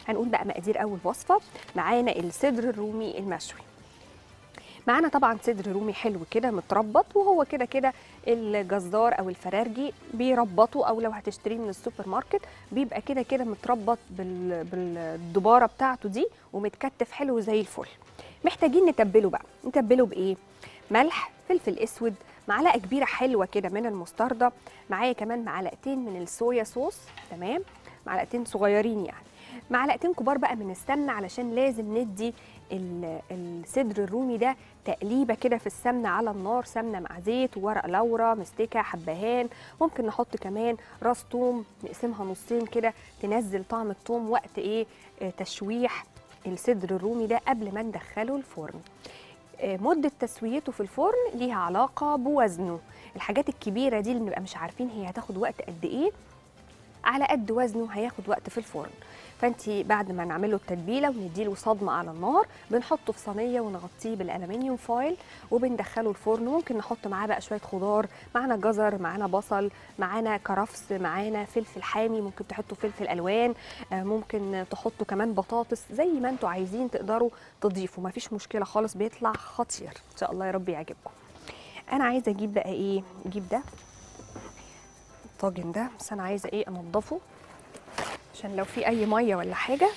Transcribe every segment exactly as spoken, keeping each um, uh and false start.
هنقول بقى مقادير اول وصفه. معانا الصدر الرومي المشوي. معانا طبعا صدر رومي حلو كده متربط، وهو كده كده الجزار او الفرارجي بيربطه، او لو هتشتريه من السوبر ماركت بيبقى كده كده متربط بال... بالدباره بتاعته دي ومتكتف حلو زي الفل. محتاجين نتبله بقى. نتبله بايه؟ ملح، فلفل اسود، معلقه كبيره حلوه كده من المستردة، معايا كمان معلقتين من الصويا صوص، تمام، معلقتين صغيرين يعني، معلقتين كبار بقى من السمنه، علشان لازم ندي الصدر الرومي ده تقليبه كده في السمنه على النار، سمنه مع زيت وورق لورا، مستكه، حبهان، ممكن نحط كمان راس توم نقسمها نصين كده تنزل طعم التوم وقت ايه آه تشويح الصدر الرومي ده قبل ما ندخله الفرن. آه مده تسويته في الفرن ليها علاقه بوزنه. الحاجات الكبيره دي اللي بنبقى مش عارفين هي هتاخد وقت قد ايه، على قد وزنه هياخد وقت في الفرن. فانت بعد ما نعمله التتبيله ونديله صدمه على النار، بنحطه في صينيه ونغطيه بالالومنيوم فويل وبندخله الفرن. ممكن نحط معاه بقى شويه خضار، معانا جزر، معانا بصل، معانا كرفس، معانا فلفل حامي، ممكن تحطوا فلفل الوان، ممكن تحطوا كمان بطاطس، زي ما انتوا عايزين تقدروا تضيفوا، مفيش مشكله خالص، بيطلع خطير ان شاء الله يا رب يعجبكم. انا عايزه اجيب بقى ايه، اجيب ده الطاجن ده، بس انا عايزه ايه انضفه عشان لو في اي ميه ولا حاجه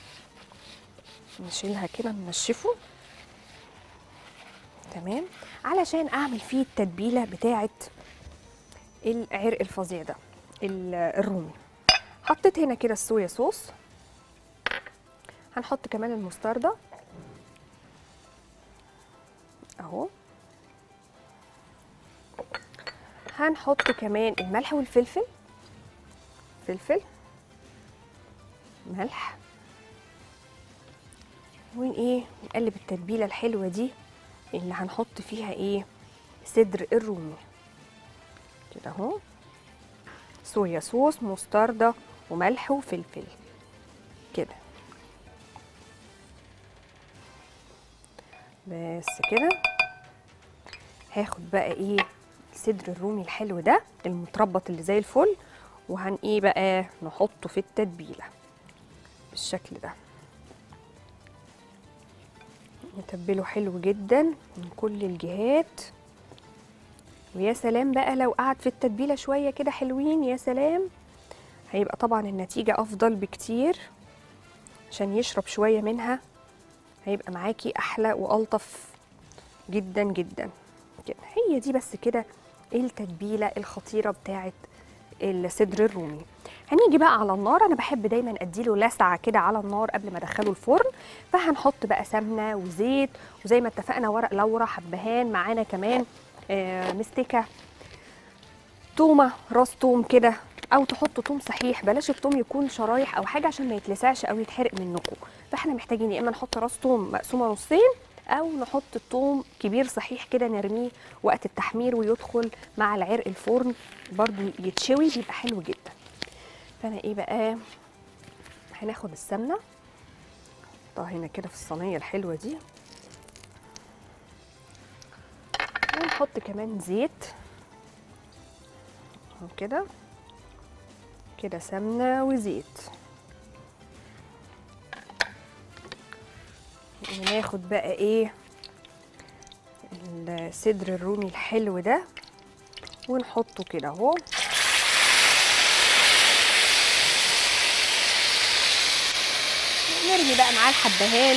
نشيلها كده ننشفه، تمام، علشان اعمل فيه التتبيله بتاعه العرق الفظيع ده الرومي. حطيت هنا كده الصويا صوص، هنحط كمان المستردة اهو، هنحط كمان الملح والفلفل، فلفل، ملح، وايه نقلب التتبيله الحلوه دي اللي هنحط فيها ايه صدر الرومي كده اهو، صويا صوص، مستردة، وملح وفلفل كده، بس كده. هاخد بقى ايه الصدر الرومي الحلو ده المتربط اللي زي الفل، وهن ايه بقى نحطه في التتبيله بالشكل ده، نتبله حلو جدا من كل الجهات. ويا سلام بقى لو قعد في التتبيله شويه كده حلوين، يا سلام، هيبقى طبعا النتيجه افضل بكتير، عشان يشرب شويه منها هيبقى معاكي احلى والطف جدا جدا كده. هي دي بس كده التتبيله الخطيره بتاعه الصدر الرومي. هنيجي بقى على النار، انا بحب دايما اديله لسعه كده على النار قبل ما ادخله الفرن، فهنحط بقى سمنه وزيت، وزي ما اتفقنا ورق لورا، حبهان، معانا كمان آه مستكه، تومه، راس توم كده، او تحطوا توم صحيح، بلاش التوم يكون شرايح او حاجه عشان ما يتلسعش او يتحرق منكم. فاحنا محتاجين يا اما نحط راس توم مقسومه نصين، او نحط الثوم كبير صحيح كده نرميه وقت التحمير ويدخل مع العرق الفرن برضو يتشوي، بيبقى حلو جدا. فانا ايه بقى، هناخد السمنه نحطها هنا كده في الصينيه الحلوه دي، ونحط كمان زيت كده كده، سمنه وزيت، وناخد بقى ايه الصدر الرومي الحلو ده ونحطه كده اهو، نرمي بقى معاه الحبهان،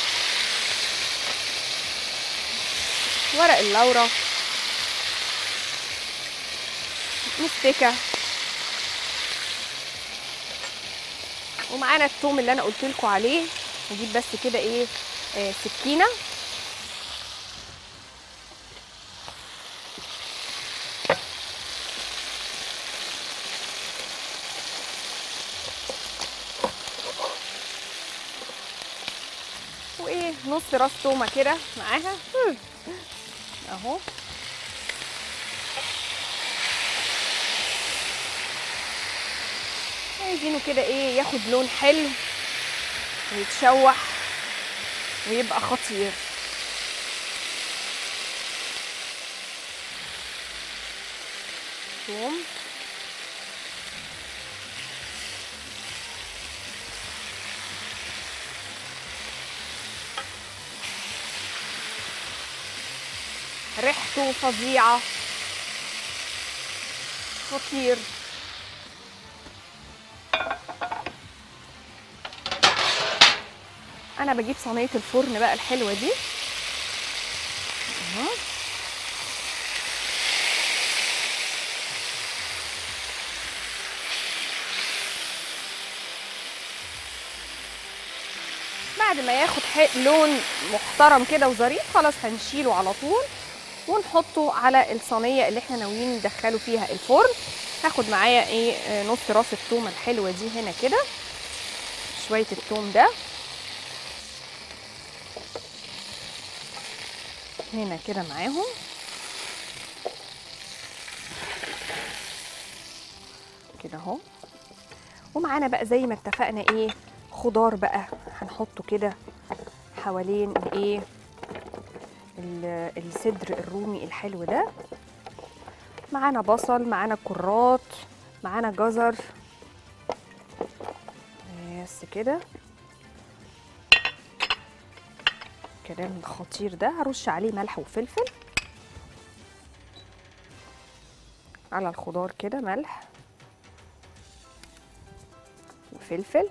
ورق اللورا، مستكه، ومعانا الثوم اللي انا قلت لكم عليه. نجيب بس كده ايه آه سكينه وايه نص راس تومه كده معاها اهو، عايزينه كده ايه ياخد لون حلو ويتشوح ويبقى خطير. ثوم، ريحته فظيعه، خطير. انا بجيب صينيه الفرن بقى الحلوه دي اهو. بعد ما ياخد لون محترم كده وظريف خلاص هنشيله على طول ونحطه على الصينيه اللي احنا ناويين ندخله فيها الفرن. هاخد معايا ايه نص راس الثومه الحلوه دي هنا كده، شويه الثوم ده هنا كده معاهم كده اهو. ومعانا بقى زي ما اتفقنا ايه خضار بقى هنحطه كده حوالين الايه الصدر الرومي الحلو ده. معانا بصل، معانا كرات، معانا جزر، بس كده كلام خطير ده. هرش عليه ملح وفلفل على الخضار كده، ملح وفلفل.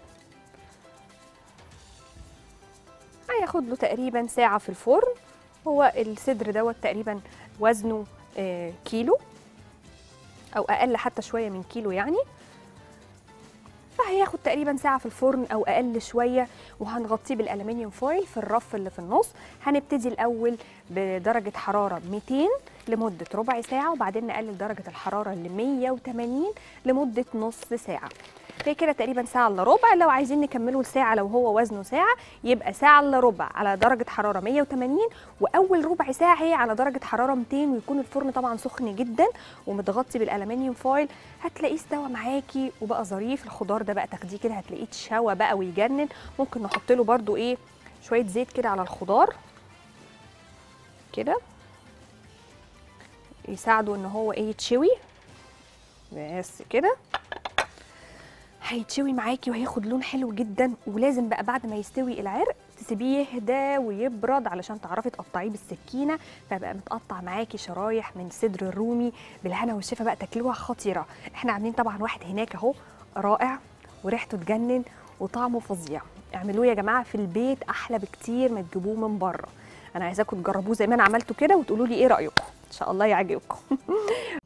هياخد له تقريبا ساعة في الفرن. هو الصدر دوت تقريبا وزنه آه كيلو او اقل حتى شوية من كيلو يعني، فهياخد تقريبا ساعة في الفرن او اقل شوية. وهنغطيه بالالومنيوم فويل في الرف اللي في النص. هنبتدي الاول بدرجة حرارة مئتين لمدة ربع ساعة، وبعدين نقلل درجة الحرارة ل مية وتمانين لمدة نص ساعة. هي كده تقريبا ساعة الا ربع. لو عايزين نكمله لساعة لو هو وزنه ساعة يبقى ساعة الا ربع على درجة حرارة مية وتمانين، واول ربع ساعة هي على درجة حرارة مئتين، ويكون الفرن طبعا سخن جدا ومتغطي بالالومنيوم فويل. هتلاقيه استوى معاكي وبقى ظريف. الخضار ده بقى تاخديه كده هتلاقيه اتشوى بقى ويجنن. ممكن نحط له برده ايه شوية زيت كده على الخضار كده يساعده ان هو ايه يتشوي، بس كده هيتشوي معاكي وهياخد لون حلو جدا. ولازم بقى بعد ما يستوي العرق تسيبيه يهدى ويبرد علشان تعرفي تقطعيه بالسكينه، فبقى متقطع معاكي شرايح من صدر الرومي بالهنا والشفا. بقى تاكلوها خطيره. احنا عاملين طبعا واحد هناك اهو رائع وريحته تجنن وطعمه فظيع. اعملوه يا جماعه في البيت احلى بكتير ما تجيبوه من بره. انا عايزاكم تجربوه زي ما انا عملته كده وتقولوا لي ايه رايكم. ان شاء الله يعجبكم.